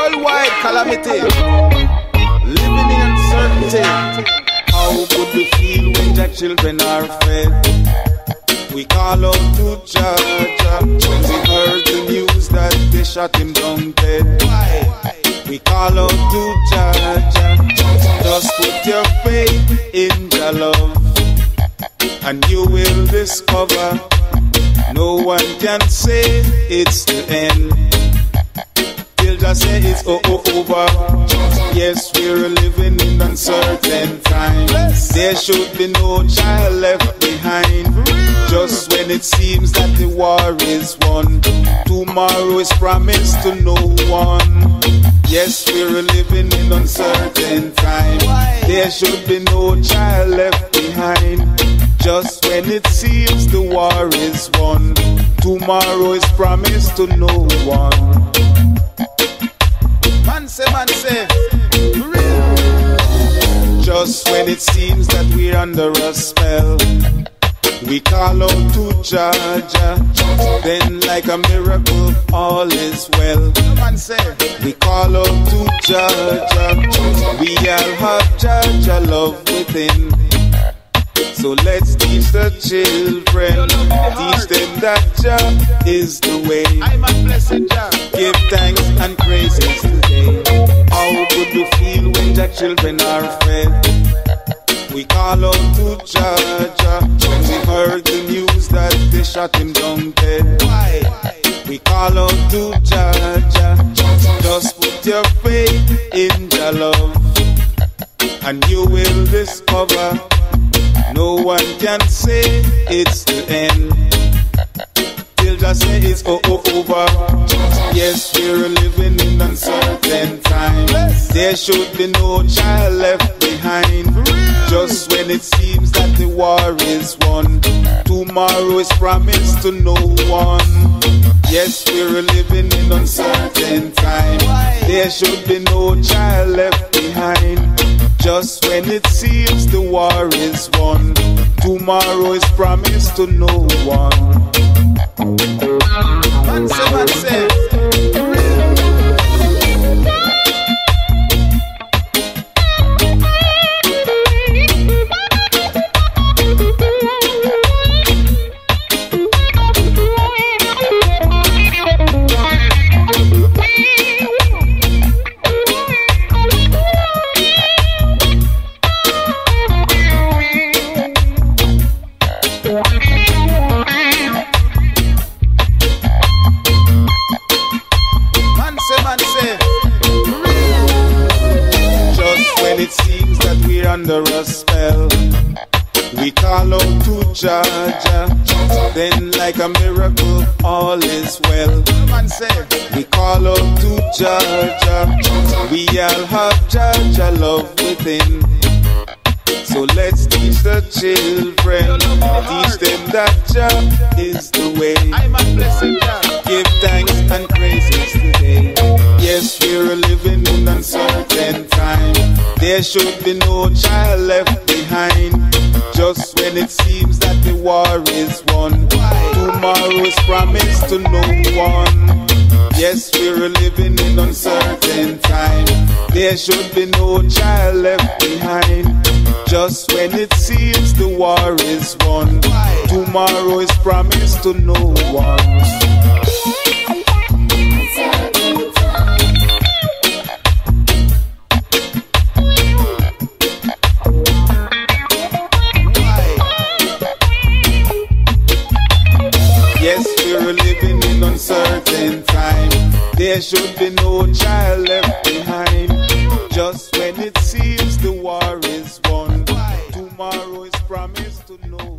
worldwide calamity, living in uncertainty. How would we feel when the children are fed? We call out to Jah when we heard the news that they shot him down dead. We call out to Jah, just put your faith in Jah love, and you will discover no one can say it's the end. Till just say it's over. Yes, we're living in uncertain times. There should be no child left behind. Just when it seems that the war is won, tomorrow is promised to no one. Yes, we're living in uncertain times. There should be no child left behind. Just when it seems the war is won, tomorrow is promised to no one. Man say, real. Just when it seems that we're under a spell, we call out to Jah. Then like a miracle, all is well. Man say, we call out to Jah. We all have Jah love within. So let's teach the children, teach them that Jah is the way. I'm a blessed Jah. Give thanks and praises today. How would we feel when the children are fed? We call out to Jah when we heard the news that they shot him down dead. We call out to Jah, just put your faith in Jah love, and you will discover no one can say it's the end. Till just say it's over. Yes, we're living in uncertain times. There should be no child left behind. Just when it seems that the war is won, tomorrow is promised to no one. Yes, we're living in uncertain times. There should be no child left behind. Just when it seems the war is won, tomorrow is promised to no one. Man say, under a spell, we call out to Jah. Then like a miracle, all is well. We call out to Jah. We all have Jah love within. So let's teach the children, teach them that Jah is the way. I'm a blessed Jah. Give thanks and praises today. Yes, we're living in uncertain times. There should be no child left behind. Just when it seems that the war is won, tomorrow is promised to no one. Yes, we're living in uncertain times. There should be no child left behind. Just when it seems the war is won, tomorrow is promised to no one. Yes, we're living in uncertain time. There should be no child left behind. Just when it seems the war is won, tomorrow is promised to no